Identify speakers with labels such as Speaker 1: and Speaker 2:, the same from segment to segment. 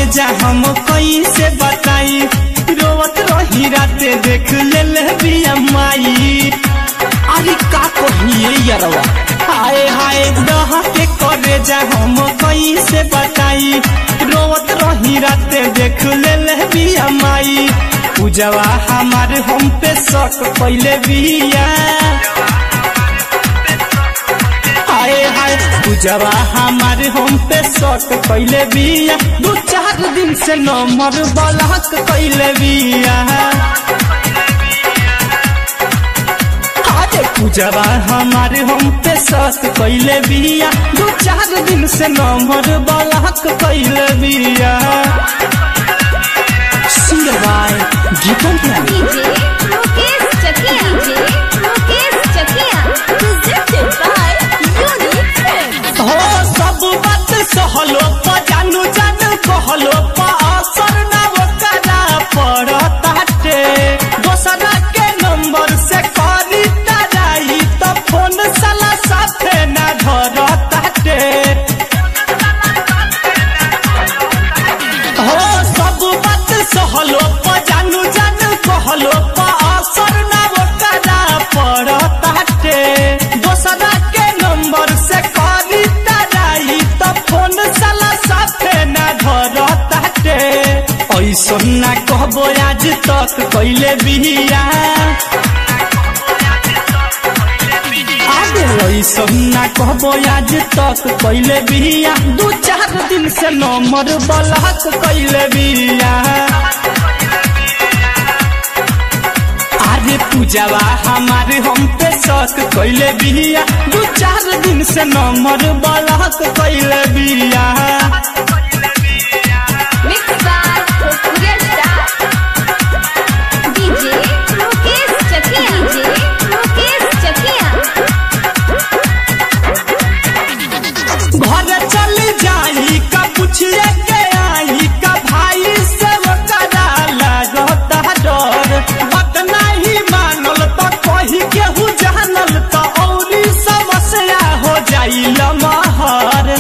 Speaker 1: जा हम कैसे बताई, रोवत रही राते देख ले बिया माई। अरे का कहिए यारवा, हाय हाय डह के करे जा हम कैसे बताई, रोवत रही राते देख ले बिया माई। पूजवा हमार हम पे शक पहले बिया, हाय हाय पूजवा हमार हम पे शक पहले बिया। 2-4 दिन से नंबर ब्लॉक पहले बिया, पूजवा हमारे हम पे शक पहले बिया। 2-4 दिन से नंबर ब्लॉक पहले बिया। सिंगरबाई Geetam
Speaker 2: DJ Mukesh Chakiya, DJ Mukesh Chakiya, presented by unique friends.
Speaker 1: हो सब बात सहलो प जानू जान कहलो प असर ना ओकरा पड़ताटे। दोसरा के नंबर से करी ताराई तो फोन साला साथे ना धरताटे। हो सब बात सहलो प जानू जान कहलो प असर ना ओकरा पड़ताटे। दोसरा के नंबर से करी ताराई तो फोन साला साथे ना धरताटे। ऐसा ना कहबो आज तक कैले बिया, ऐसा ना कहबो आज तक कैले बिया। 2-4 दिन से नंबर ब्लॉक कैले बिया। अरे पूजवा हमारे हम पे शक कैले बिया। 2-4 दिन से नंबर ब्लॉक कैले बिया।
Speaker 2: Mix by Bhojpuriya star, DJ Mukesh Chakiya, DJ Mukesh Chakiya.
Speaker 1: घर चल जाई का पूछिए के आई का भाई से ओकरा लगता डर। बात नहीं मानल तो कही केहू जानल तो औरी समस्या हो जाई लमहर।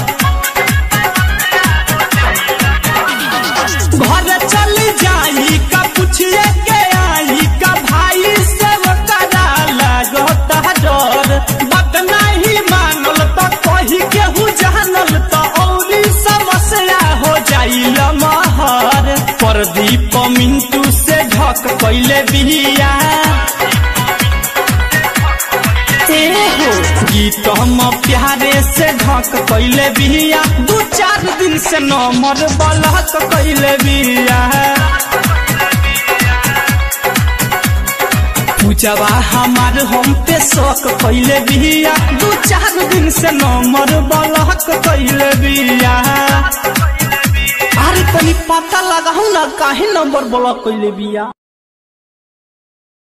Speaker 1: घर चल जाई का पूछिए के आई का भाई से ओकरा लगता डर। बात नहीं मानल तो कही केहू जानल तो औरी समस्या हो जाई लमहर। प्रदीप मिंटू से ढक कैले बिया, गीतम प्यारे से ढक कैले बिया। 2-4 दिन से नंबर ब्लॉक कैले बिया। पूजवा हमार हम पे शक कैले बिया। 2-4 दिन से नंबर ब्लॉक कैले बिया। अरे तनी पता लगाऊ ना काहे नंबर ब्लॉक कैले बिया।